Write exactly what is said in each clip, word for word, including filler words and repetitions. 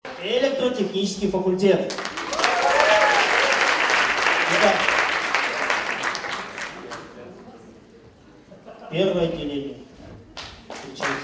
Электротехнический факультет. Итак, первое отделение. Встречайте.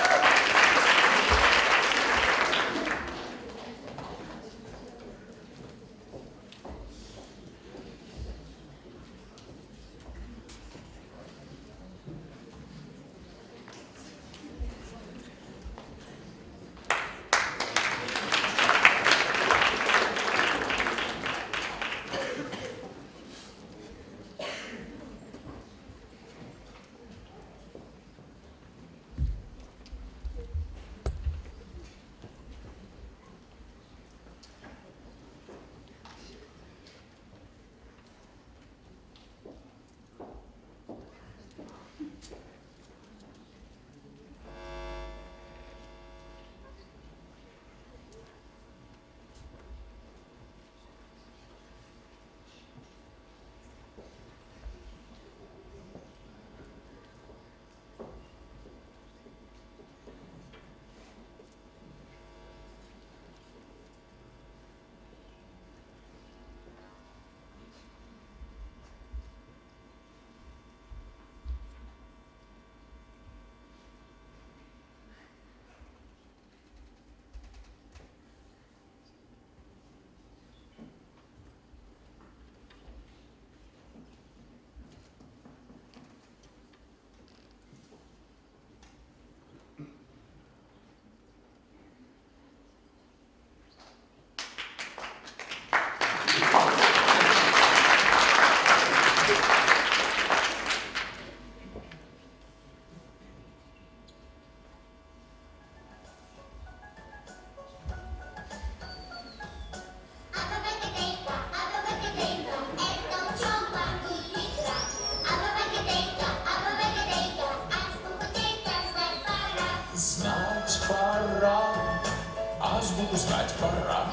Знать пора, азбуку знать пора.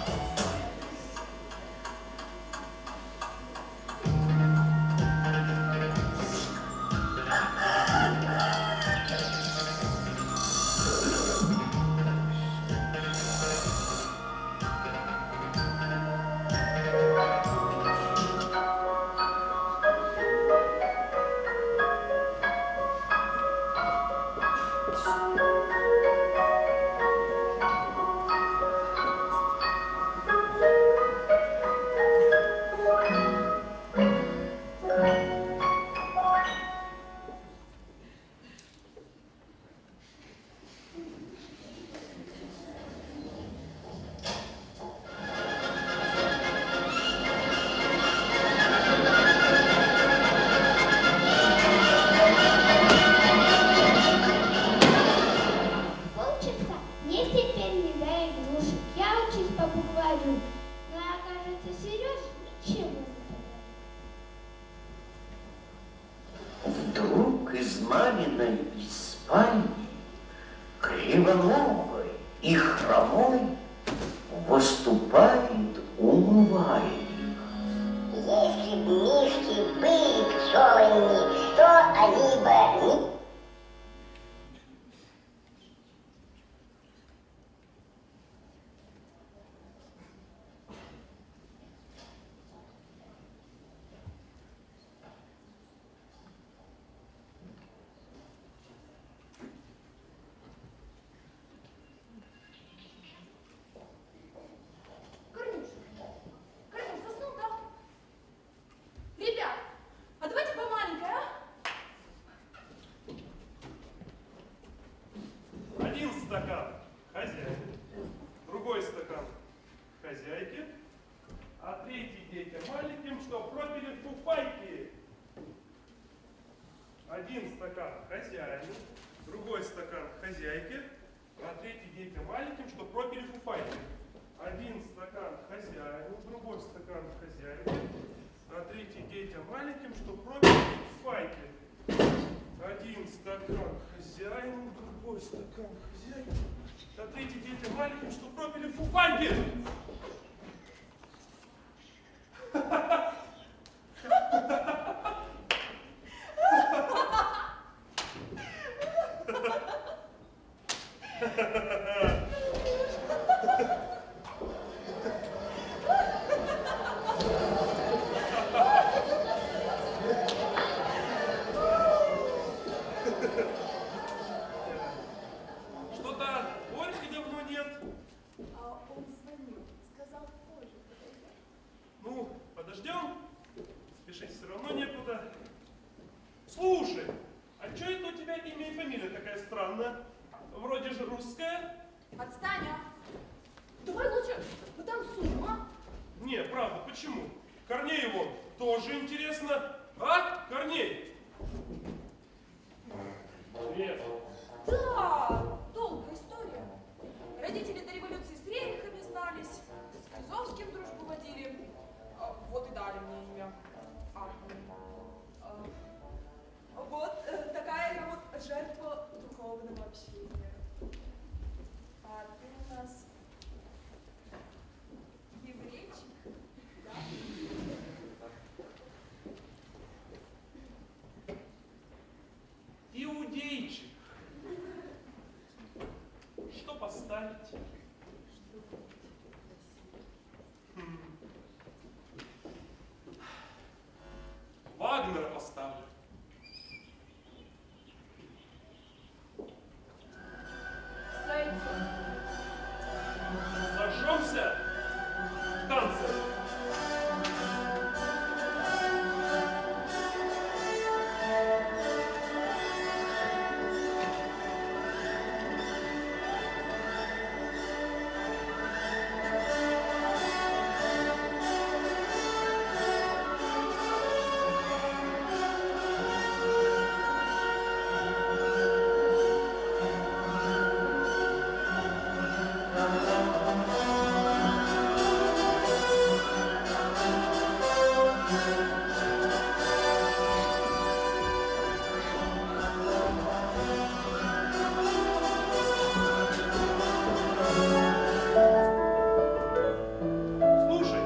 Вдруг из маминой спальни, кривоногой и хромой, выступает умывальник. Если б мишки были пчелами, то они бы... Стакан хозяйки, другой стакан хозяйки, а третий детям маленьким, что пропили фуфайки. Один стакан хозяину, другой стакан хозяйки, а третий детям маленьким, что пропили фуфайки. Один стакан хозяину, другой стакан хозяйки, а третий детям маленьким, что пропили фуфайки. Один стакан хозяину, другой стакан хозяину, а третий детям маленьким, что пропили фуфайки. подождем. Спешить все равно некуда. Слушай, а что это у тебя имя и фамилия такая странная? Вроде же русская. Отстань, а! Давай лучше потанцуем, а? Не, правда, почему? Корней его тоже интересно. А, Корней? Привет. Да, долгая история. Родители до революции с Рерихами знались, с Кольцовским дружбу водили. А, вот и дали мне имя. А, а, вот э, такая я вот жертва духовного общения. А ты у нас еврейчик, да? Иудейчик. Что поставить? Хм. Вагнера поставлю. Сойдет. Зажжемся в танце. Слушай,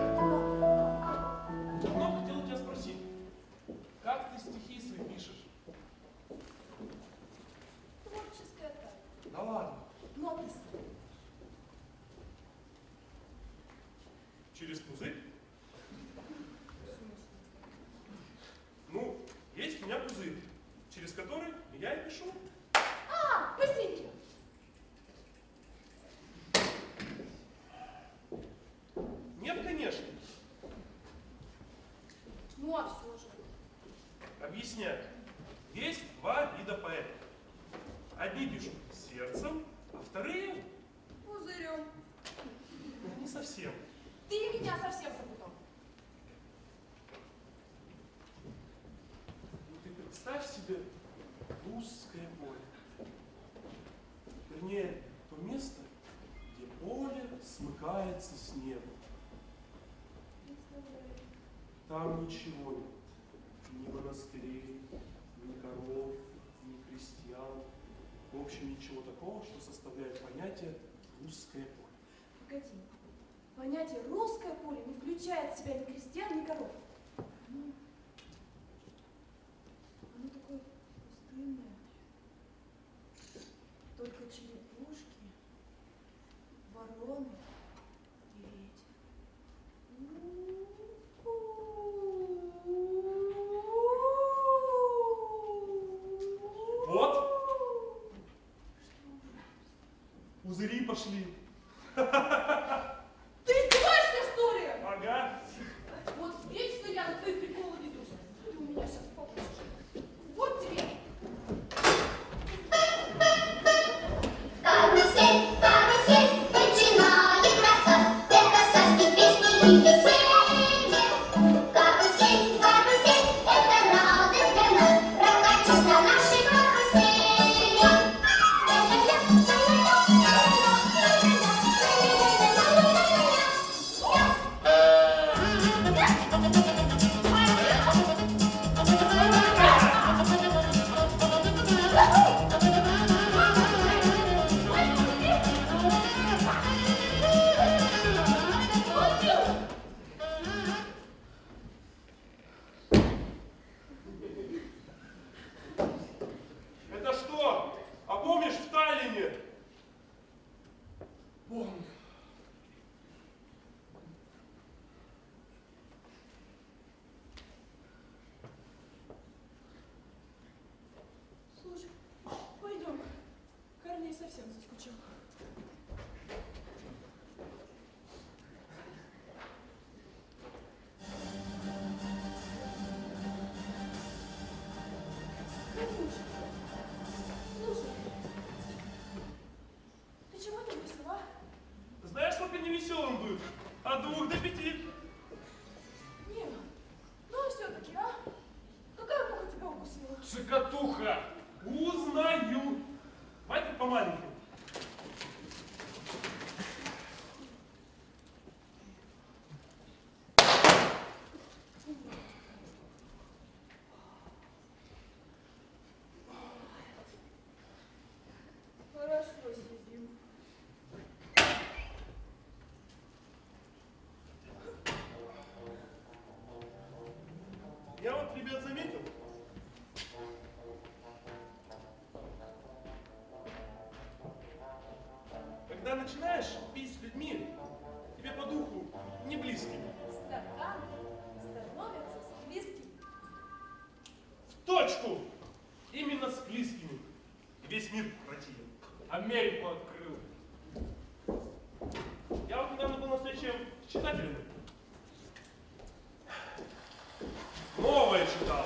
давно хотел тебя спросить, как ты стихи свои пишешь? Творческая тайна. Да ладно, Ноты. через пузырь? Ну, есть у меня пузырь, через который я и пишу. А, пластинки. Нет, конечно. Ну, а все же. Объясняю. Есть два вида поэтов. Одни пишут сердцем, а вторые Пузырем. не совсем. Ты меня совсем запутал. Ну ты представь себе русское поле. Вернее, то место, где поле смыкается с небом. Там ничего нет. Ни монастырей, ни коров, ни крестьян. В общем, ничего такого, что составляет понятие русское поле. Погоди. Понятие русское поле не включает в себя ни крестьян, ни коров. Оно, оно такое пустынное. Только черепушки, вороны и ветер. Вот. Пузыри пошли. Ты издеваешься, что ли? Ага. Вот вечно я на твои приколы не От двух до пяти. Не, ну все-таки, а? Какая муха тебя укусила? Цикатуха. Узнаю. Хватит по маленьким. Хорошо сидим. Я вот, ребят, заметил. Когда начинаешь пить с людьми, тебе по духу не близкими. Стаканы становятся склизкими. В точку! Именно с близкими. И весь мир противен. Америку открыл. Я вот недавно был на встрече с читателями. Новое читал.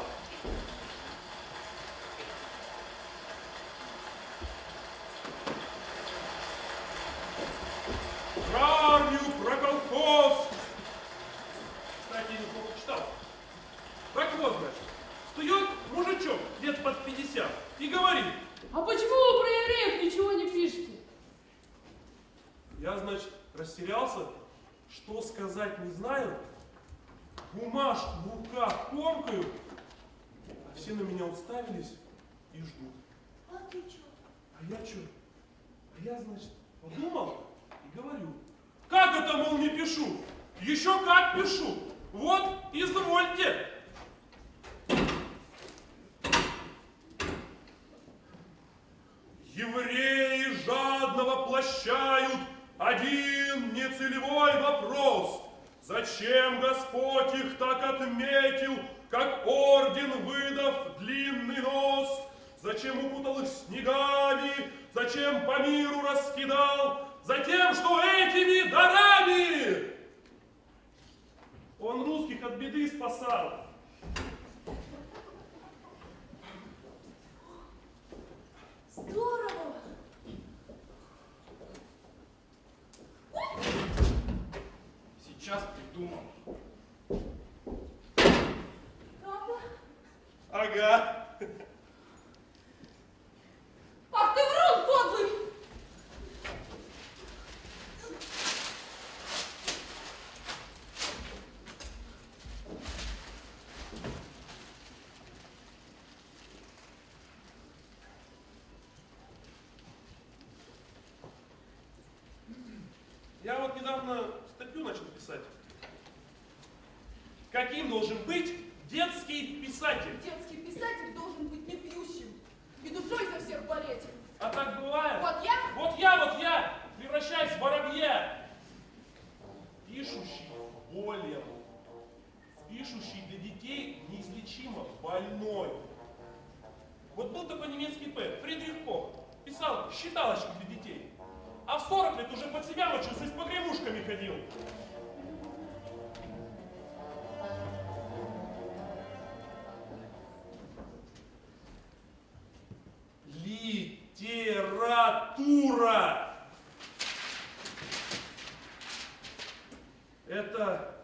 Про армию, про колхоз. Кстати, неплохо читал. Так вот, значит, встает мужичок лет под пятьдесят и говорит: А почему вы про евреев ничего не пишете? я, значит, растерялся, что сказать не знаю, бумажку в руках комкаю, а все на меня уставились и ждут. А ты чё? А я чё? А я, значит, подумал и говорю: как это, мол, не пишу? Еще как пишу! Вот, извольте! Евреи жадно воплощают один нецелевой вопрос. Зачем Господь их так отметил, как орден, выдав длинный нос? Зачем укутал их снегами? Зачем по миру раскидал? Затем, что этими дарами он русских от беды спасал. Здорово! Сейчас придумал. Правда? Ага. Ах ты врун, подлый! Я вот недавно статью начал писать. Каким должен быть детский писатель? Детский писатель должен быть не пьющим и душой за всех болеть. А так бывает? Вот я? Вот я, вот я! Превращаюсь в воробья! Пишущий болен. Пишущий для детей неизлечимо больной. Вот был такой немецкий поэт Фридрих Кох. Писал считалочки для детей. А в сорок лет уже под себя мочился и с погремушками ходил. Литература! Это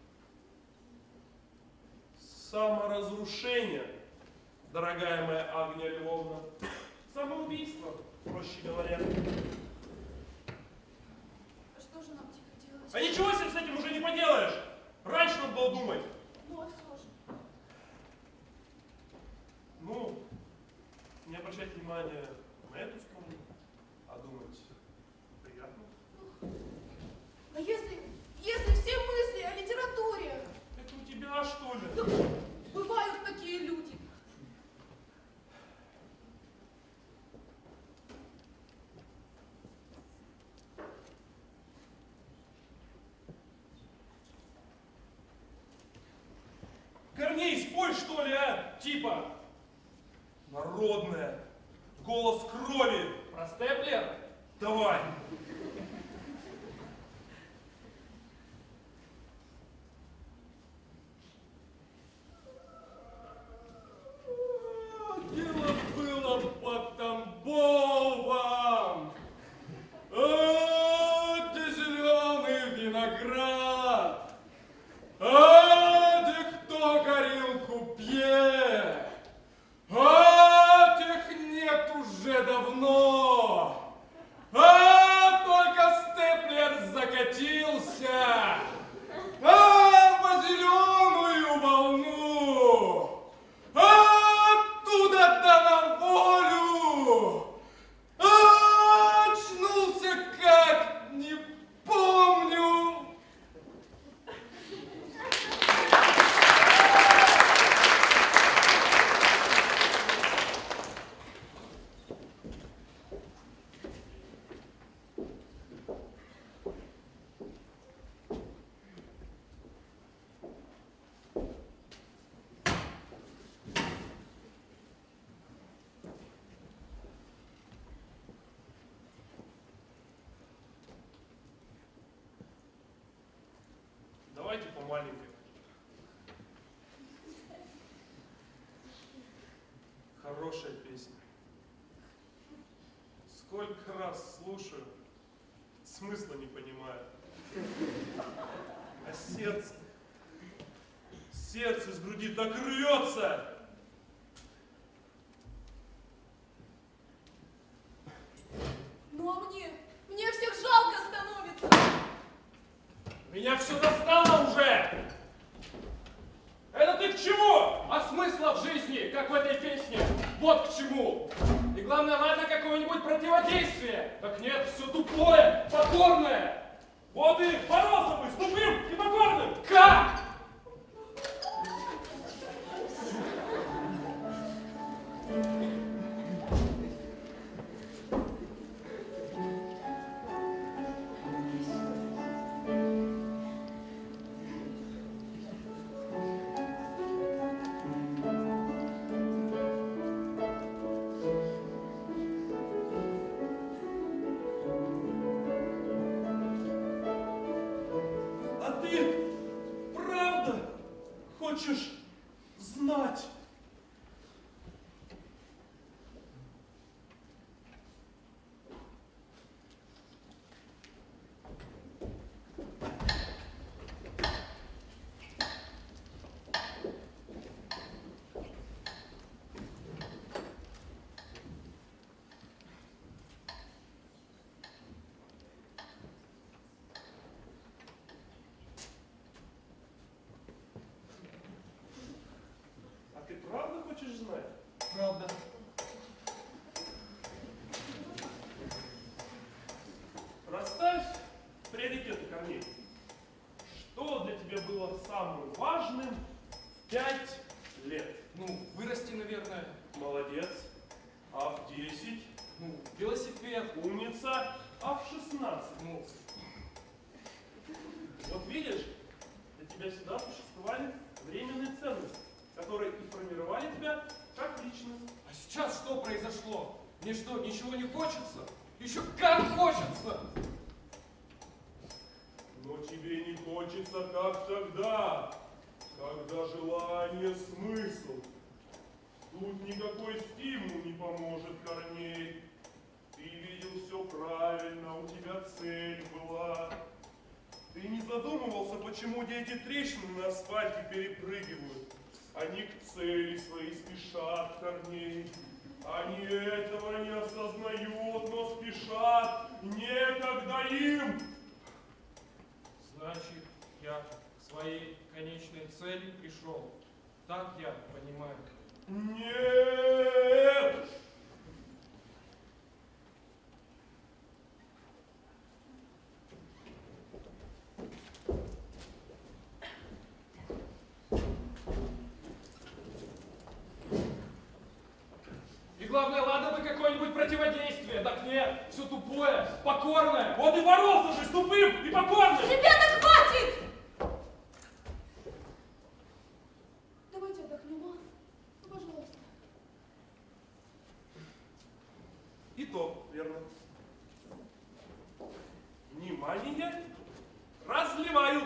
саморазрушение, дорогая моя Агния Львовна. Самоубийство, проще говоря. А что же нам тихо делать? А ничего себе с этим уже не поделаешь. Раньше надо было думать. Ну а все же. Ну, не обращать внимания на эту сторону, а думать приятно. А если, если все мысли о литературе? Это у тебя, что ли? Да, бывают такие люди. Корней, спой, что ли, а? Типа народная, голос крови. Про Степлер? Давай. Дело было под Тамбовом, а, где зеленый виноград. давайте по маленькой. Хорошая песня. Сколько раз слушаю, смысла не понимаю. А сердце, сердце с груди так рвется. Ну а мне, мне всех жалко становится. Меня все достало уже! Это ты к чему? А смысла в жизни, как в этой песне, вот к чему. И главное, ладно, какого-нибудь противодействия. Так нет, все тупое, покорное. Вот и боролся бы с тупым и покорным. Как? А ты правда хочешь знать? А ты правда хочешь знать? Правда. Расставь приоритеты корней. Что для тебя было самым важным в пять лет? Ну, вырасти, наверное. Молодец. А в десять? Ну, велосипед. Умница. А в шестнадцать? Ну, Вот видишь, для тебя всегда существовали временные ценности, которые и формировали тебя как личность. а сейчас что произошло? Мне что, ничего не хочется? Еще как хочется! Но тебе не хочется, как тогда, когда желание смысл. Тут никакой стимул не поможет, Корней. Ты видел все правильно, у тебя цель была. Ты не задумывался, почему дети трещины на асфальте перепрыгивают. Они к цели своей спешат, Корней. Они этого не осознают, но спешат. Некогда им. Значит, я к своей конечной цели пришел. Так я понимаю. Нет! И главное, ладно бы какое-нибудь противодействие. Так нет, все тупое, покорное. Вот и боролся же с тупым и покорным! Ребята, хватит! Давайте отдохнем, а? Ну, пожалуйста. И то верно. Внимание! Разливаю!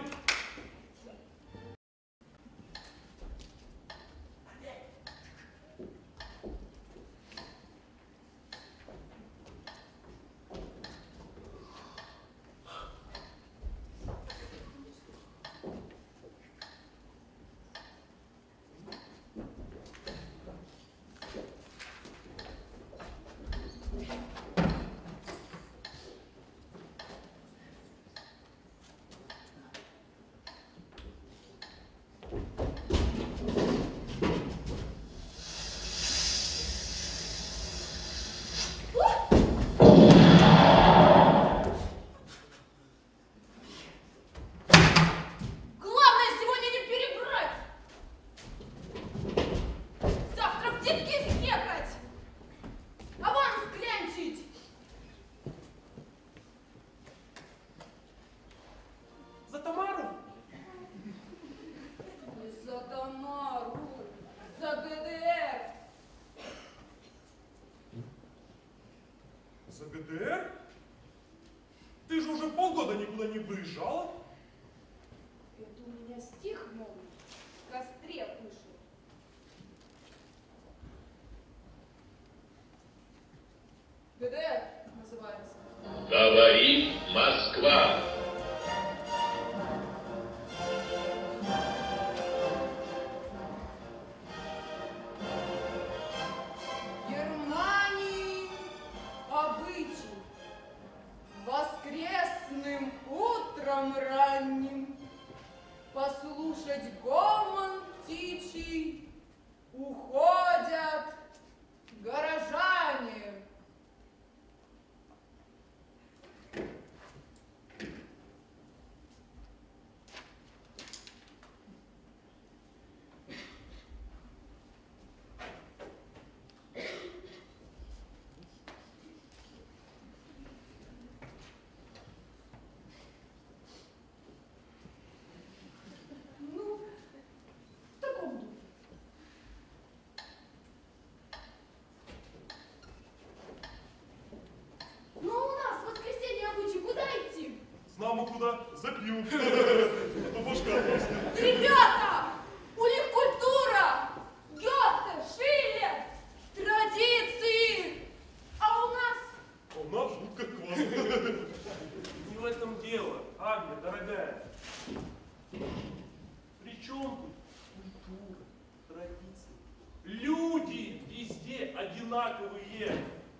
Главное сегодня не перебрать! Завтра в детки съехать! Аванс клянчить! За Тамару! Не за Тамару, за ГДР! За ГДР? Ты же уже полгода никуда не выезжала. Это у меня стих новый, в костре вышел. ГДР называется. Говорит Москва. Германии обычай воскресным утром ранним послушать гомон птичий уходят горожане. Ну, в таком духе. Ну, а у нас в воскресенье обычай, куда идти? Знамо куда? Запью. А то башка просто. Ребята! У них культура! Гёте, Шиллер, традиции! А у нас? А у нас жут как квас. Не в этом дело, Агния, дорогая. Причем тут культура, традиции? Люди везде одинаковые.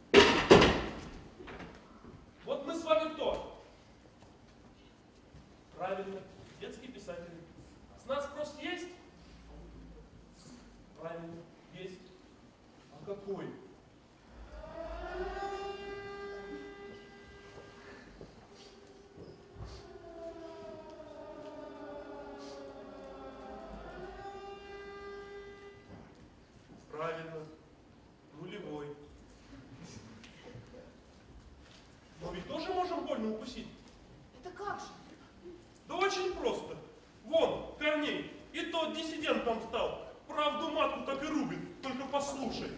Вот мы с вами кто? Правильно, детские писатели. С нас спрос есть? Правильно, есть. А какой? Правильно, нулевой. Но ведь тоже можем больно укусить. Это как же? Да очень просто. Вон, Корней, и тот диссидент там стал. Правду матку так и рубит, только послушай.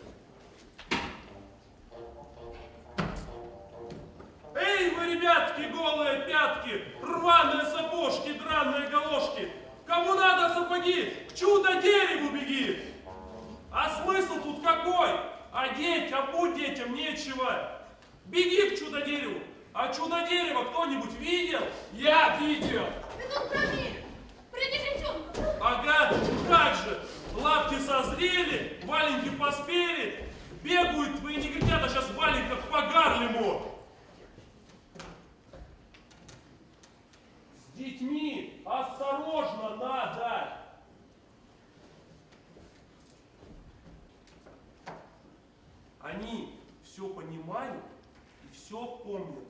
Эй, вы, ребятки, голые пятки, рваные сапожки, драные галошки. Кому надо сапоги, к чудо-дереву беги. А смысл тут какой? Одеть, обуть детям нечего. Беги к чудо-дереву. А чудо-дерево кто-нибудь видел? Я видел! Это он про мир! Про негритенка! Ага, как же. Лапки созрели, валенки поспели. Бегают твои негритята сейчас в валенках по Гарлему. С детьми осторожно надо. Они все понимают и все помнят.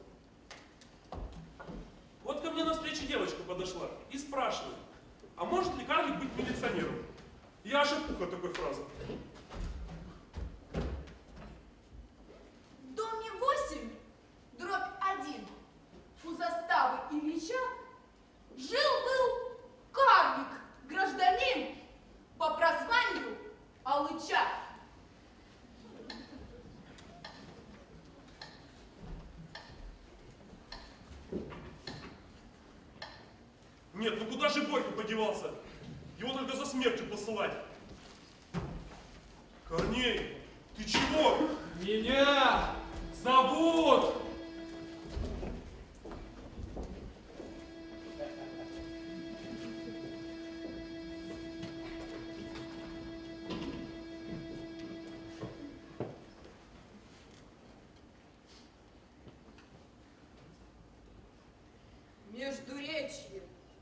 Вот ко мне на встрече девочка подошла и спрашивает, а может ли карлик быть милиционером? Я ошибку от такой фразы. В доме восемь, дробь один, у заставы Ильича жил-был карлик, гражданин по прозванию Алыча. Нет, ну куда же Борька подевался? Его только за смертью посылать. Корней, ты чего? Меня зовут! Междуречье.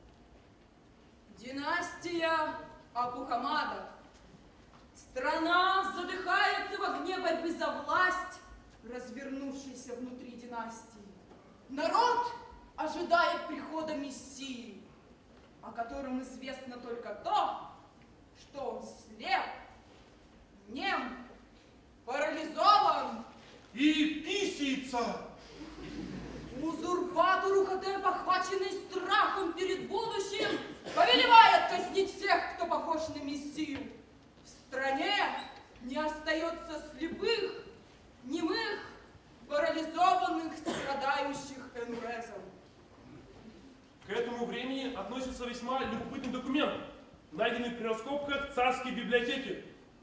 Династия Абухамадов. Страна задыхается в огне борьбы за власть, развернувшейся внутри династии. Народ ожидает прихода Мессии, о котором известно только то, что он слеп, нем, парализован. И писается. Узурпатор Ухотеп, охваченный страхом перед будущим, повелевает казнить всех, кто похож на Мессию. В стране не остается слепых, немых, парализованных, страдающих энурезом. К этому времени относится весьма любопытный документ, найденный при раскопках царской библиотеки.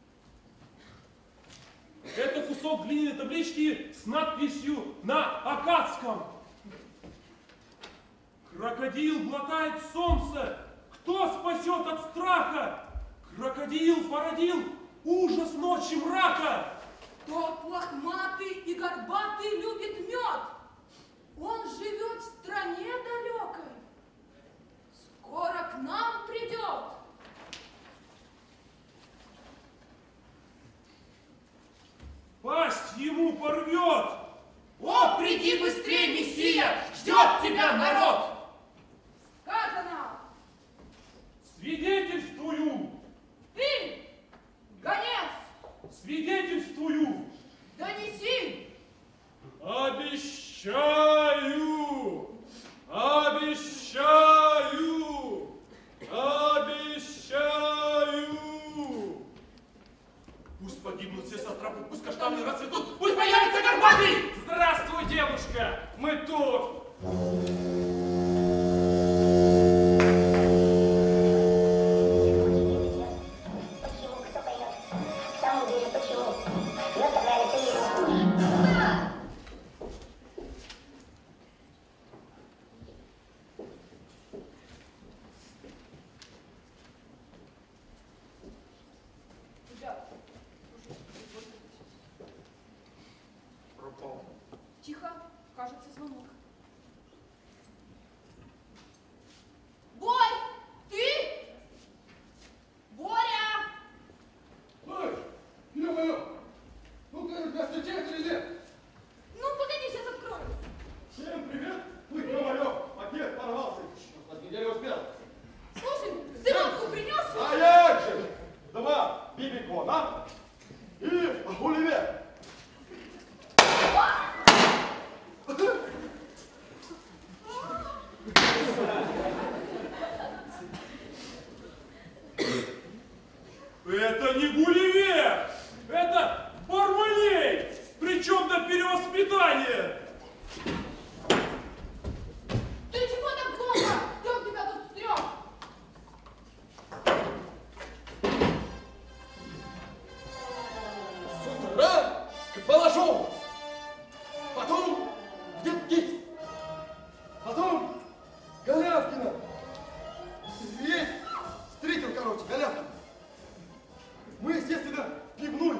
Это кусок глиняной таблички с надписью на аккадском. Крокодил глотает солнце. Кто спасет от страха? Крокодил породил ужас ночи мрака. Тот лохматый и горбатый любит мед. Он живет в стране далекой. Скоро к нам придет. Пасть ему порвет. О, приди быстрее, Мессия! Ждет тебя народ! Сказано. Свидетельствую. Ты, гонец, Свидетельствую. донеси. Обещаю. Обещаю. Обещаю. Пусть погибнут все сатрапы, пусть каштаны расцветут, пусть появится горбатый! Здравствуй, девушка! Мы тут! Почему? Кто поймет? В самом деле, почему? Ну, тогда это его муж. Ребят, Пропал. тихо, кажется, звонок. Бой, ты? Боря! Ой, ё-моё! Ну-ка, ребят, встречать или нет? Ну, погоди, сейчас открою. Всем привет! Ой, ё-моё, пакет порвался. Черт, неделю успел. Слушай, ты водку принес? А як же! Два бибикона и гулливер. Это не Гулливер! Это Бармалей! Причем до перевоспитания! Ты чего так долго? Кто тебя тут стрём? С утра к Балашову. Потом в Деткист. Потом Голявкина. Есть встретил, короче, Голявкина. Мы, естественно, пивнули.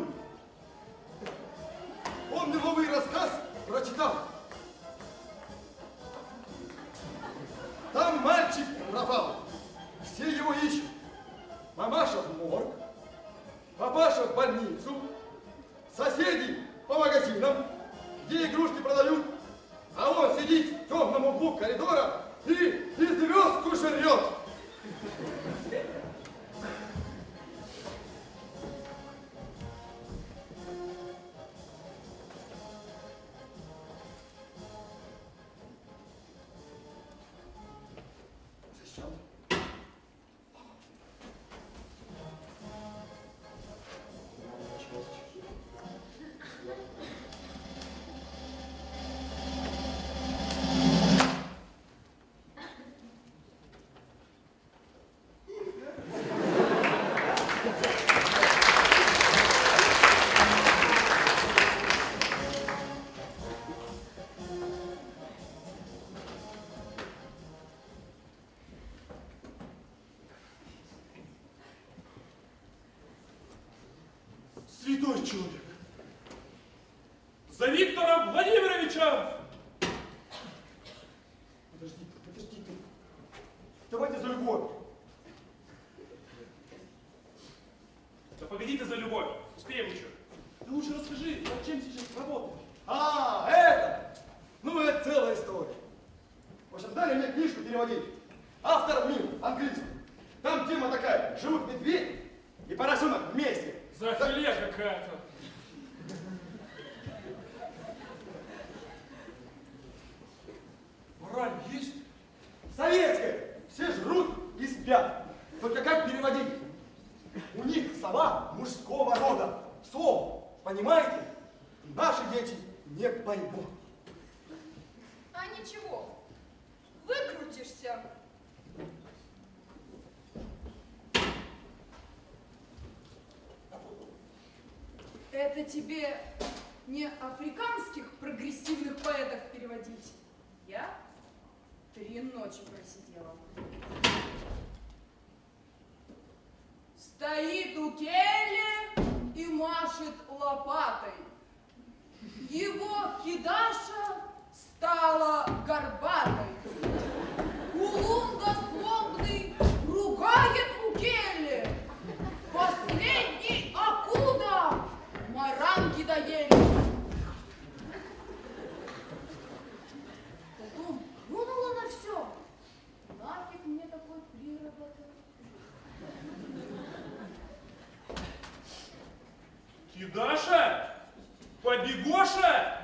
Он мне новый рассказ прочитал. Там мальчик пропал. Все его ищут. Мамаша в морг, папаша в больницу, соседи по магазинам, где игрушки продают, а он сидит в темном углу коридора и, и звездку жрет. Зачем? Святой человек! За Виктора Владимировича! Подожди ты, подожди ты. Давайте за любовь. Да погоди ты за любовь, успеем еще. Ты лучше расскажи, над чем сейчас работаешь? А, это! Ну, это целая история. В общем, дали мне книжку переводить. Автор мир, английский. Там тема такая. Живут медведь и поросенок вместе. Зафиле какая-то. Мораль есть? Советская. Все жрут и спят. Только как переводить? У них сова мужского рода. Сов. Понимаете? Наши дети не поймут. А ничего, выкрутишься. Это тебе не африканских прогрессивных поэтов переводить. Я три ночи просидела. Стоит у кельи и машет лопатой. Его кидаша стала горбатой. Кулунга злобный ругает у кельи. Последний акуда маранги доели. Потом плюнула на все. Нафиг мне такой приработок. Кидаша? Побегоша?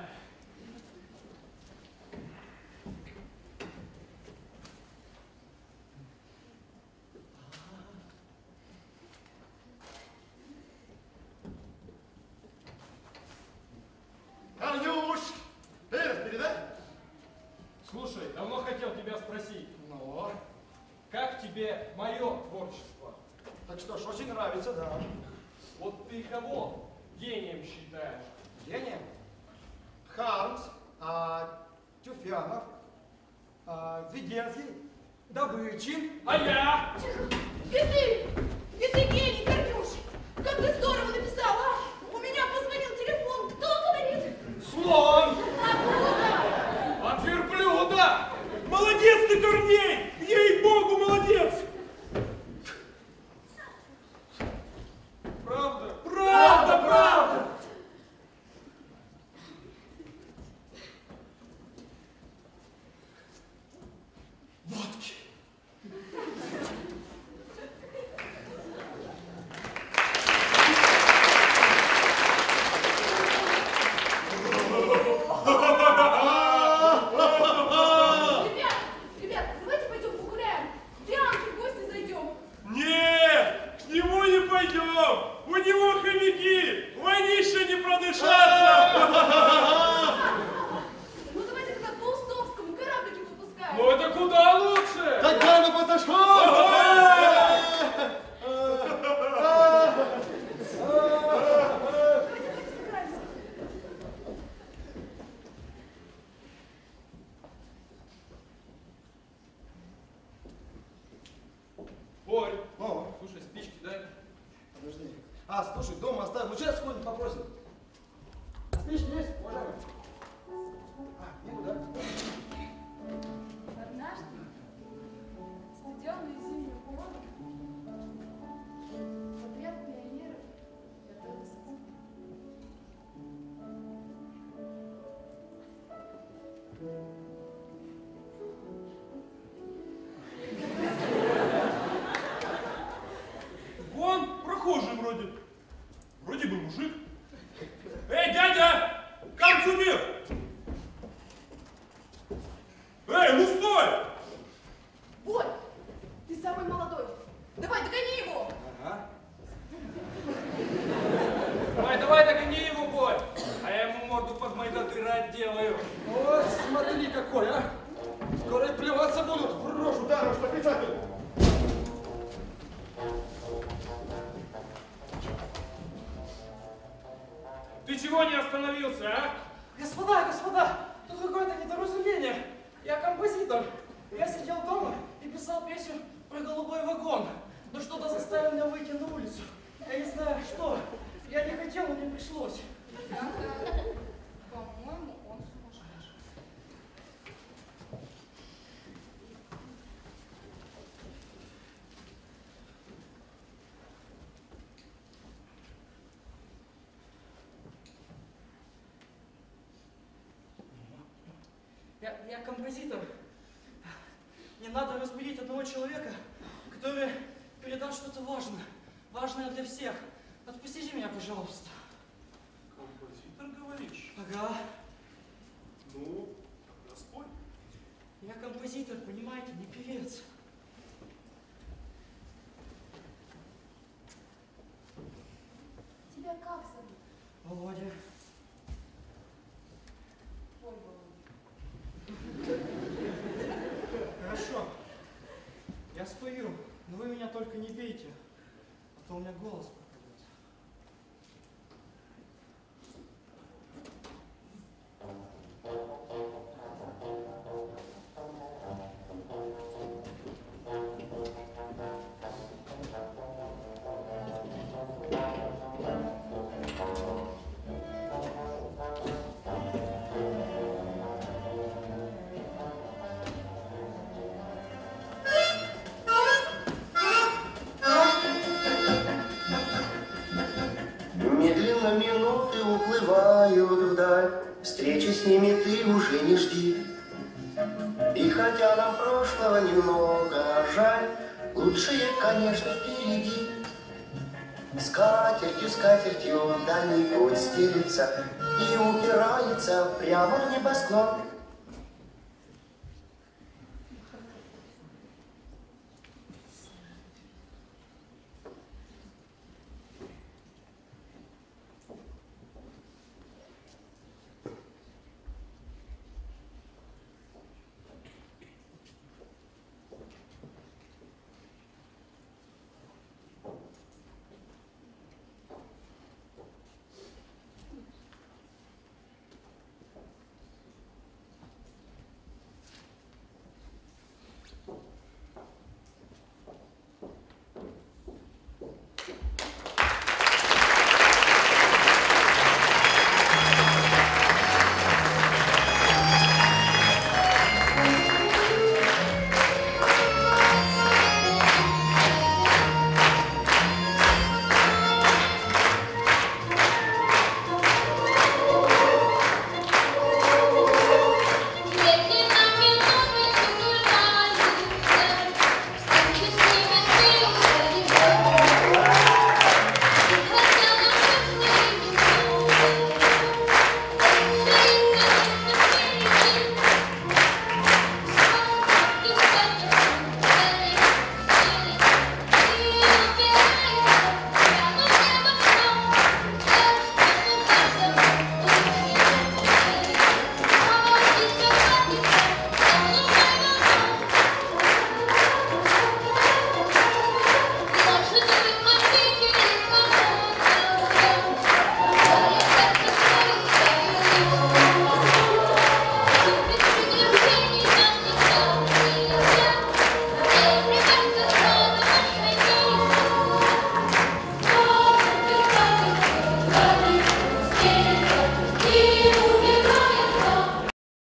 Анюш, привет, передай. Слушай, давно хотел тебя спросить, Ну, как тебе мое творчество? так что ж, очень нравится, да. Вот ты кого гением считаешь? Гением? Хармс, а, Тюфянов, а, Веденский, Добычин. А я? И ты, и ты гений, Горюш! Как ты здорово написал, а? У меня позвонил телефон. Кто говорит? Слон! Откуда? От верблюда! Молодец ты, Корней! Ей-богу, молодец! Правда? Правда, правда! Водки. Ребят, ребят, давайте пойдем погуляем. К Дианке в гости зайдем. Нет, к нему не пойдем! У него хомяки! Вонище не продышаться! Ну давайте к Толстовскому кораблики выпускаем. Ну это куда лучше! Тогда на поташок! Давайте, давайте собираемся. Борь, О, слушай, спички дай. подожди. А, слушай, дома оставим. Ну, сейчас сходим, попросим. Спички есть, уважаемый? А, нету, да? Однажды, студеную зимнюю погоду, в отряд пионеров готовился к зиме. Вон, прохожий вроде. Вроде бы мужик. Эй, дядя! Камцумир! Эй, ну стой! Борь, ты самый молодой. Давай, догони его. Ага. Давай, давай, догони его, Борь! А я ему морду под майдатыра отделаю. Вот, смотри какой, а! Скоро и плеваться будут в рожу, да, что писатель. Ты чего не остановился, а? Господа, господа, тут какое-то недоразумение. Я композитор. Я сидел дома и писал песню про голубой вагон. Но что-то заставило меня выйти на улицу. Я не знаю, что. Я не хотел, но мне пришлось. По-моему, он сумасшедший. Я, я композитор. Не надо разбудить одного человека, который передаст что-то важное. Важное для всех. Отпустите меня, пожалуйста. Композитор, говоришь? Ага. Ну, тогда спой. Я композитор, понимаете, не певец. Тебя как зовут? Володя. Ой, Володя. Хорошо. Я спою, но вы меня только не бейте, а то у меня голос пропадет. Словно минуты уплывают вдаль, встречи с ними ты уже не жди. И хотя нам прошлого немного жаль, лучшее, конечно, впереди. Скатертью, скатертью дальний путь стелится и упирается прямо в небосклон.